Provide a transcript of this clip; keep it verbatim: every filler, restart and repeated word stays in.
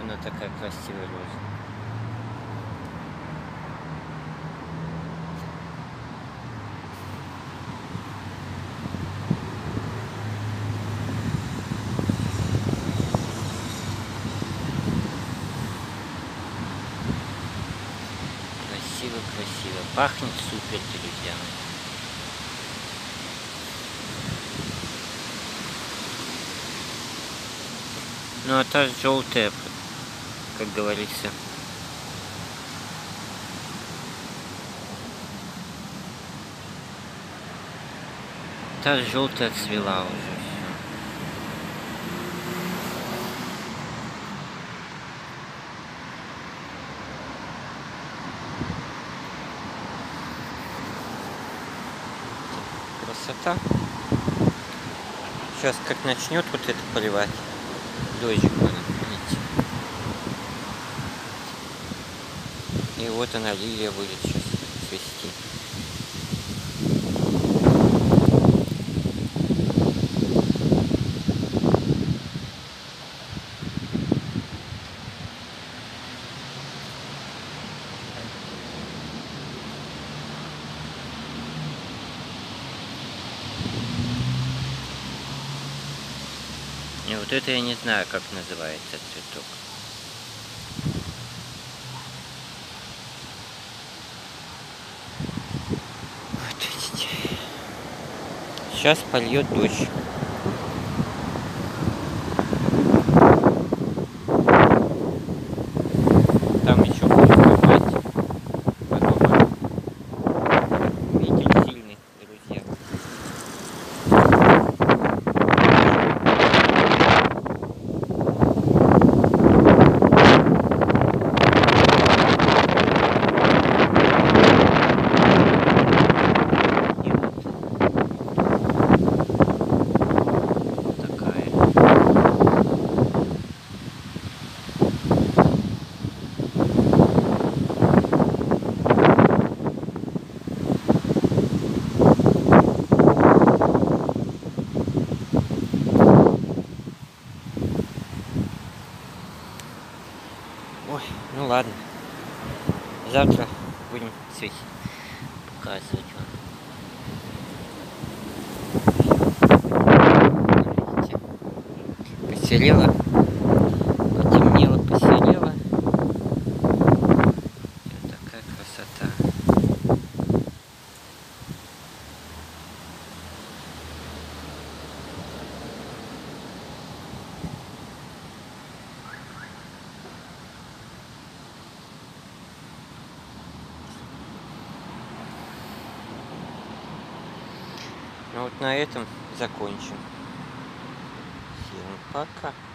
Она такая красивая роза. Красиво, красиво. Пахнет супер, друзья. Ну а та желтая, как говорится. Та желтая цвела уже. Красота. Сейчас как начнет вот это поливать, дождик будет, видите. И вот она, лилия, будет сейчас цвести. И вот это я не знаю, как называется цветок. Вот видите. Сейчас польет дождь. Там еще будет копать. Потом ветер сильный, друзья. Ой, ну ладно. Завтра будем цветь показывать вам. Видите? Посерела. Потемнело, посерела. Вот такая красота. Ну вот на этом закончим. Всем пока.